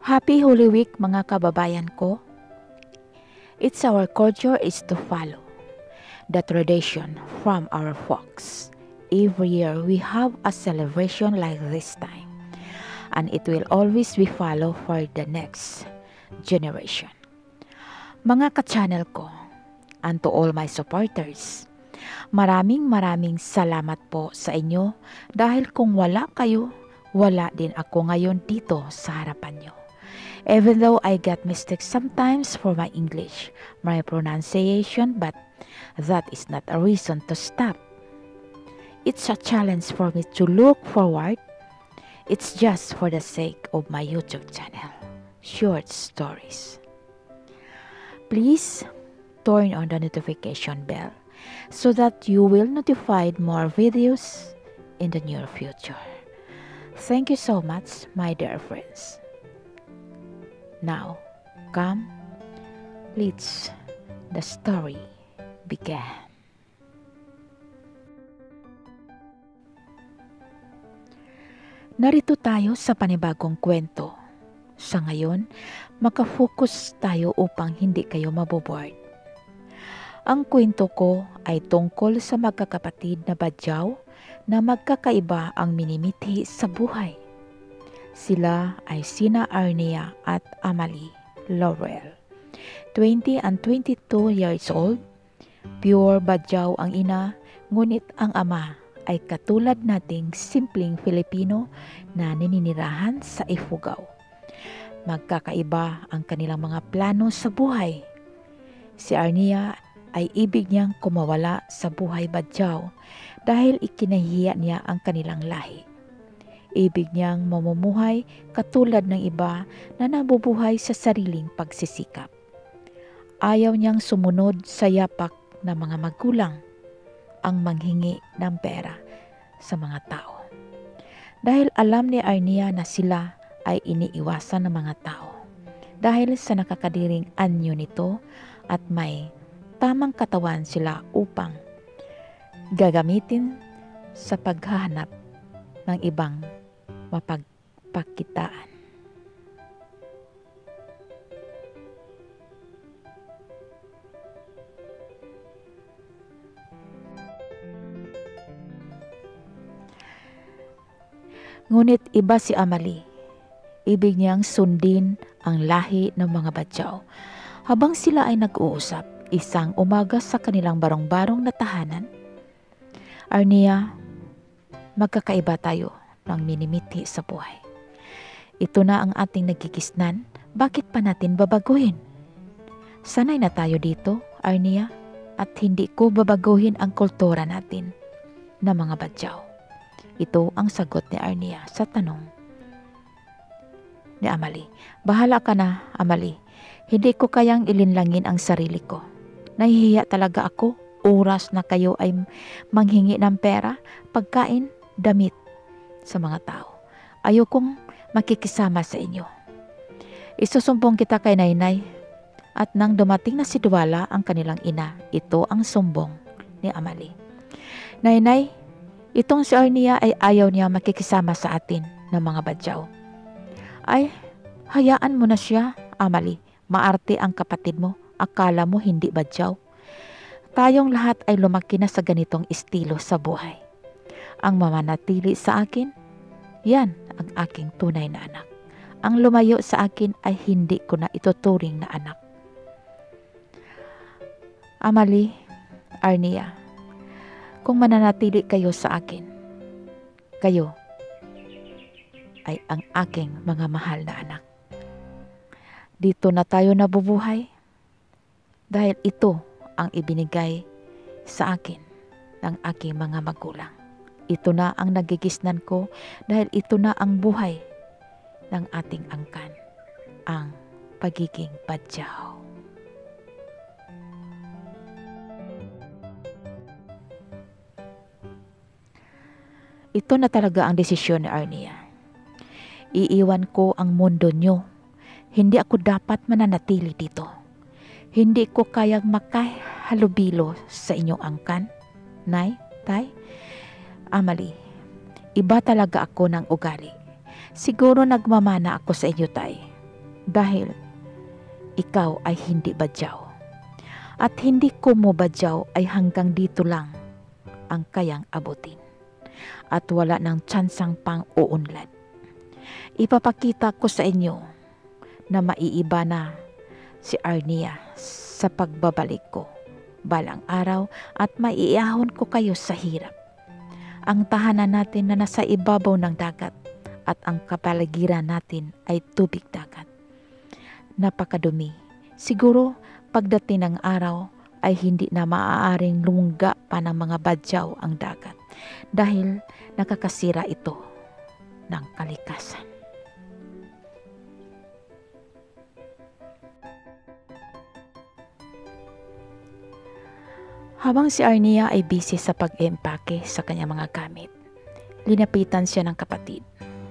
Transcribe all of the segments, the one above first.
Happy Holy Week mga kababayan ko. It's our culture is to follow the tradition from our folks. Every year we have a celebration like this time, and it will always be followed for the next generation. Mga ka-channel ko, and to all my supporters, maraming salamat po sa inyo dahil kung wala kayo, wala din ako ngayon dito sa harapan nyo. Even though I get mistakes sometimes for my English, my pronunciation, but that is not a reason to stop. It's a challenge for me to look forward. It's just for the sake of my YouTube channel, Short Stories. Please turn on the notification bell so that you will notified more videos in the near future. Thank you so much, my dear friends. Now, come, let's the story begin. Narito tayo sa panibagong kwento. Sa ngayon, makafocus tayo upang hindi kayo maboboard. Ang kwento ko ay tungkol sa magkakapatid na badyaw na magkakaiba ang minimithi sa buhay. Sila ay sina Arnia at Amalie Laurel. 20 and 22 years old, pure badyaw ang ina, ngunit ang ama ay katulad nating simpleng Filipino na naninirahan sa Ifugao. Magkakaiba ang kanilang mga plano sa buhay. Si Arnia ay ibig niyang kumawala sa buhay badyaw dahil ikinahiya niya ang kanilang lahi. Ibig niyang mamumuhay katulad ng iba na nabubuhay sa sariling pagsisikap. Ayaw niyang sumunod sa yapak ng mga magulang ang manghingi ng pera sa mga tao. Dahil alam ni Arnia na sila ay iniiwasan ng mga tao. Dahil sa nakakadiring anyo nito at may tamang katawan sila upang gagamitin sa paghahanap ng ibang mapagpakitaan. Ngunit iba si Amalie. Ibig niyang sundin ang lahi ng mga badyaw. Habang sila ay nag-uusap, isang umaga sa kanilang barong-barong na tahanan, Arnia, magkakaiba tayo ng minimithi sa buhay. Ito na ang ating nagkikisnan, bakit pa natin babaguhin? Sanay na tayo dito, Arnia, at hindi ko babaguhin ang kultura natin na mga badyaw. Ito ang sagot ni Arnia sa tanong ni Amalie. Bahala ka na, Amalie. Hindi ko kayang ilinlangin ang sarili ko. Nahihiya talaga ako. Oras na kayo ay manghingi ng pera, pagkain, damit sa mga tao. Ayokong makikisama sa inyo. Isusumbong kita kay Nainay. At nang dumating na si Duwala ang kanilang ina, ito ang sumbong ni Amalie. Nainay, itong si Arnia ay ayaw niya makikisama sa atin ng mga badyaw. Ay, hayaan mo na siya, Amalie. Maarte ang kapatid mo. Akala mo hindi badyaw. Tayong lahat ay lumaki na sa ganitong estilo sa buhay. Ang mamanatili sa akin, yan ang aking tunay na anak. Ang lumayo sa akin ay hindi ko na ituturing na anak. Amalie, Arnia, kung mananatili kayo sa akin, kayo ay ang aking mga mahal na anak. Dito na tayo nabubuhay dahil ito ang ibinigay sa akin ng aking mga magulang. Ito na ang nagigisnan ko dahil ito na ang buhay ng ating angkan, ang pagiging badyaw. Ito na talaga ang desisyon ni Arnia. Iiwan ko ang mundo nyo. Hindi ako dapat mananatili dito. Hindi ko kayang makahalubilo sa inyong angkan. Nay, tay, Amalie, iba talaga ako ng ugali. Siguro nagmamana ako sa inyo, tay. dahil ikaw ay hindi badyaw. At hindi ko mo badyaw ay hanggang dito lang ang kayang abutin. At wala ng tsansang pang uunlad. Ipapakita ko sa inyo na maiiba na si Arnia sa pagbabalik ko balang araw at maiahon ko kayo sa hirap. Ang tahanan natin na nasa ibabaw ng dagat at ang kapaligiran natin ay tubig dagat. Napakadumi. Siguro pagdating ng araw ay hindi na maaaring lumungga pa ng mga badyaw ang dagat dahil nakakasira ito ng kalikasan. Habang si Arnia ay busy sa pag-empake sa kanyang mga gamit, linapitan siya ng kapatid.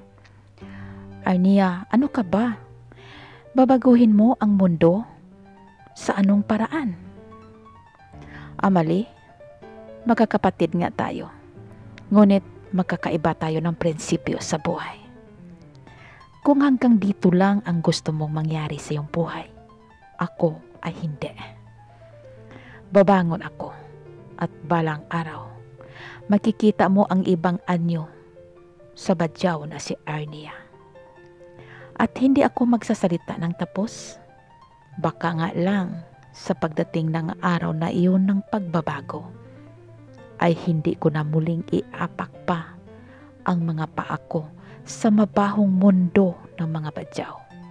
Arnia, ano ka ba? Babaguhin mo ang mundo? Sa anong paraan? Amali, magkakapatid nga tayo. Ngunit magkakaiba tayo ng prinsipyo sa buhay. Kung hanggang dito lang ang gusto mong mangyari sa iyong buhay, ako ay hindi. Babangon ako at balang araw, makikita mo ang ibang anyo sa badyaw na si Arnia. At hindi ako magsasalita ng tapos. Baka nga lang sa pagdating ng araw na iyon ng pagbabago, ay hindi ko na muling iapak pa ang mga paa ko sa mabahong mundo ng mga badyaw.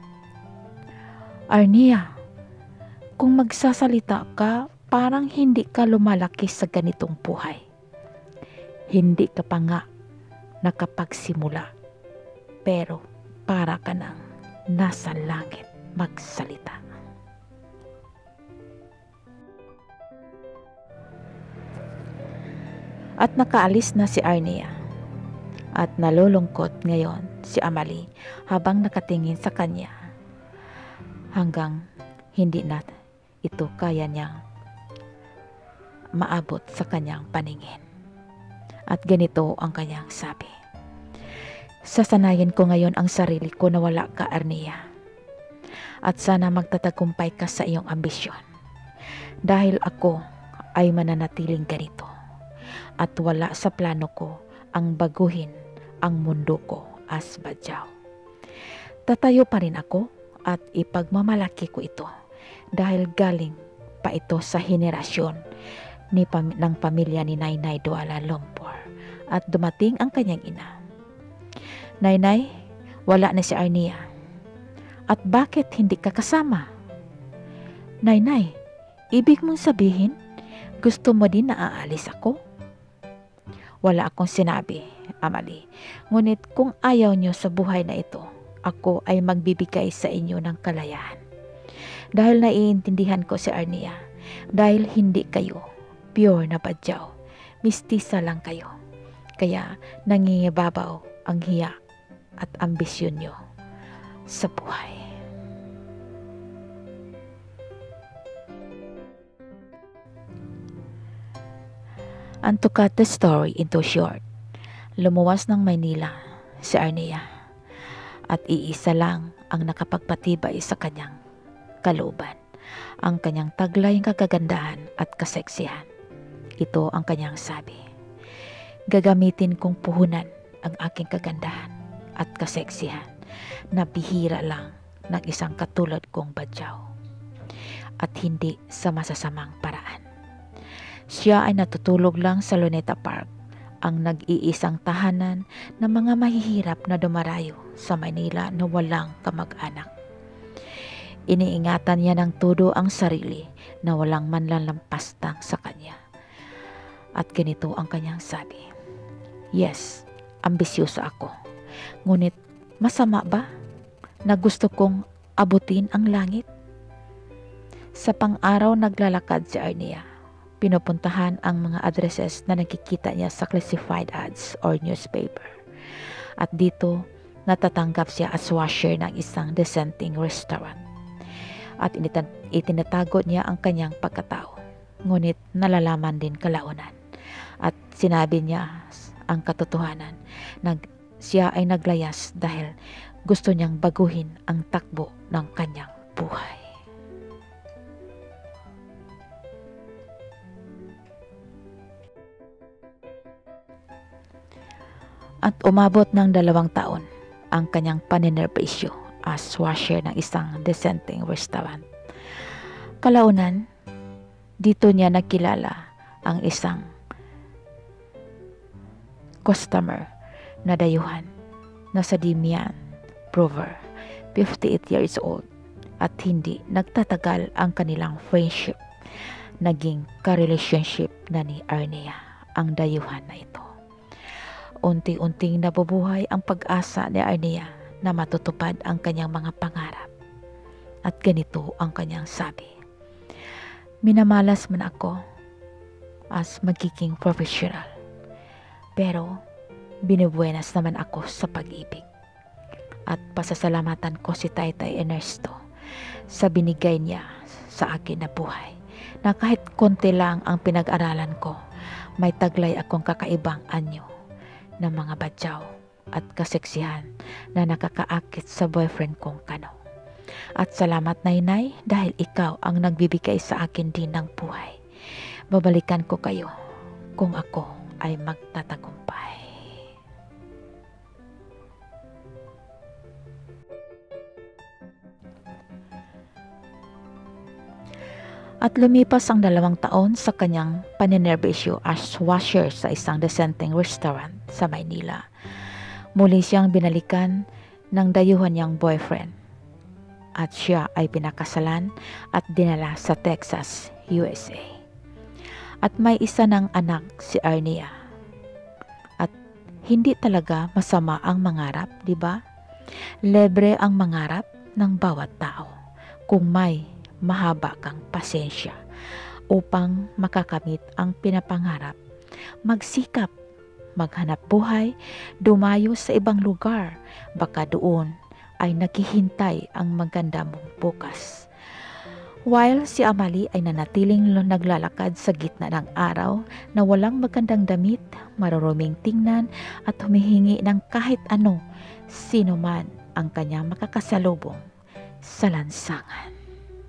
Arnia, kung magsasalita ka, parang hindi ka lumalaki sa ganitong buhay. Hindi ka pa nga nakapagsimula, pero para ka nang nasa langit magsalita. At nakaalis na si Arnia. At nalulungkot ngayon si Amali habang nakatingin sa kanya. Hanggang hindi na ito kaya niyang maabot sa kanyang paningin. At ganito ang kanyang sabi. Sasanayin ko ngayon ang sarili ko na wala ka, Arnia. At sana magtatagumpay ka sa iyong ambisyon. Dahil ako ay mananatiling ganito. At wala sa plano ko ang baguhin ang mundo ko as badyaw. Tatayo pa rin ako at ipagmamalaki ko ito dahil galing pa ito sa henerasyon ng pamilya ni Nainay Duala Lumpur at dumating ang kanyang ina. Nainay, wala na si Arnia. At bakit hindi ka kasama? Nainay, ibig mong sabihin, gusto mo din na aalis ako? Wala akong sinabi, Amali. Ngunit kung ayaw nyo sa buhay na ito, ako ay magbibigay sa inyo ng kalayahan. Dahil naiintindihan ko si Arnia, dahil hindi kayo pure na badyaw, mistisa lang kayo. Kaya nangingibabaw ang hiya at ambisyon nyo sa buhay. And to cut the story into short, lumuwas ng Maynila si Arnia at iisa lang ang nakapagpatibay sa kanyang kalooban, ang kanyang taglayang kagagandahan at kaseksihan. Ito ang kanyang sabi, gagamitin kong puhunan ang aking kagandahan at kaseksihan na bihira lang ng isang katulad kong badyaw at hindi sa masasamang paraan. Siya ay natutulog lang sa Luneta Park, ang nag-iisang tahanan ng mga mahihirap na dumarayo sa Maynila na walang kamag-anak. Iniingatan niya ng todo ang sarili na walang manlalampastang sa kanya. At ganito ang kanyang sabi, yes, ambisyoso ako. Ngunit masama ba na gusto kong abutin ang langit? Sa pang-araw naglalakad si Arnia. Pinupuntahan ang mga addresses na nakikita niya sa classified ads or newspaper. At dito, natatanggap siya as washer ng isang dissenting restaurant. At itinatago niya ang kanyang pagkatao. Ngunit nalalaman din kalaunan. At sinabi niya ang katotohanan na siya ay naglayas dahil Gusto niyang baguhin ang takbo ng kanyang buhay. At umabot ng 2 taon ang kanyang paninerbisyo as washer ng isang disenteng restaurant. Kalaunan, dito niya nakilala ang isang customer na dayuhan na si Damian Prover, 58 years old, at hindi nagtatagal ang kanilang friendship. Naging ka-relationship na ni Arnea ang dayuhan na ito. Unti-unting nabubuhay ang pag-asa ni Arnea na matutupad ang kanyang mga pangarap. At ganito ang kanyang sabi: "Minamalas man ako as magiging professional, pero binubuenas naman ako sa pag-ibig. At pasasalamatan ko si Taytay Ernesto sa binigay niya sa akin na buhay, na kahit konti lang ang pinag-aralan ko, may taglay akong kakaibang anyo ng mga badyaw at kaseksihan na nakakaakit sa boyfriend kong Kano. At salamat, Nainay, dahil ikaw ang nagbibigay sa akin din ng buhay. Babalikan ko kayo kung ako ay magtatagumpay." At lumipas ang 2 taon sa kanyang paninerbisyo as washer sa isang disenteng restaurant sa Maynila. Muli siyang binalikan ng dayuhan niyang boyfriend at siya ay pinakasalan at dinala sa Texas, USA. At may isa ng anak si Arnea. At hindi talaga masama ang mangarap, di ba? Libre ang mangarap ng bawat tao kung may mahaba kang pasensya upang makakamit ang pinapangarap. Magsikap, maghanap buhay, dumayo sa ibang lugar. Baka doon ay naghihintay ang maganda mong bukas. While si Amalie ay nanatiling naglalakad sa gitna ng araw na walang magandang damit, maruruming tingnan at humihingi ng kahit ano, sino man ang kanyang makakasalubong sa lansangan.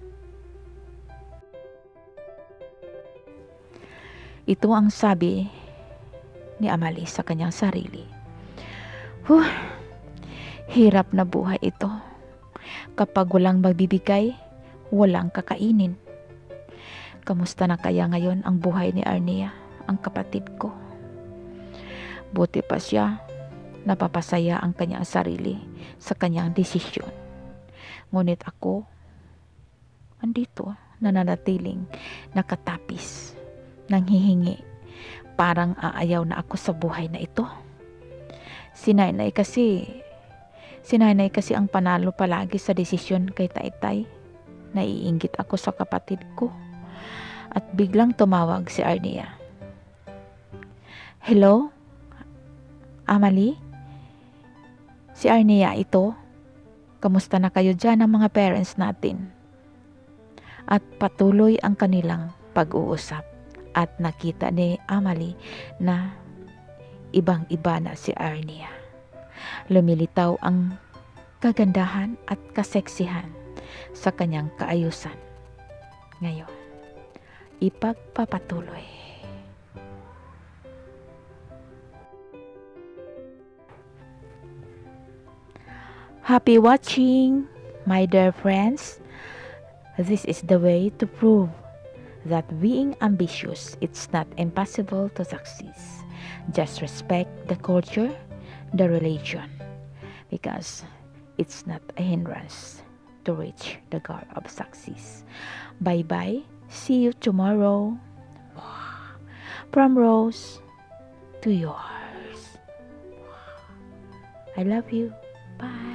Ito ang sabi ni Amalie sa kanyang sarili. Hirap na buhay ito. Kapag walang magbibigay, walang kakainin. Kamusta na kaya ngayon ang buhay ni Arnea, ang kapatid ko? Buti pa siya, napapasaya ang kanyang sarili sa kanyang desisyon. Ngunit ako, andito, nananatiling nakatapis, nanghihingi. Parang aayaw na ako sa buhay na ito. Si Nainay kasi ang panalo palagi sa desisyon kay Taytay. Naiinggit ako sa kapatid ko. At biglang tumawag si Arnea. "Hello? Amalie? Si Arnea ito. Kamusta na kayo dyan ang mga parents natin?" At patuloy ang kanilang pag-uusap. At nakita ni Amalie na ibang-iba na si Arnea. Lumilitaw ang kagandahan at kaseksihan sa kanyang kaayusan. Ngayon, ipagpapatuloy. Happy watching, my dear friends. This is the way to prove that being ambitious, it's not impossible to succeed. Just respect the culture, the religion, because it's not a hindrance to reach the goal of success. Bye-bye. See you tomorrow. From Rose to yours. I love you. Bye.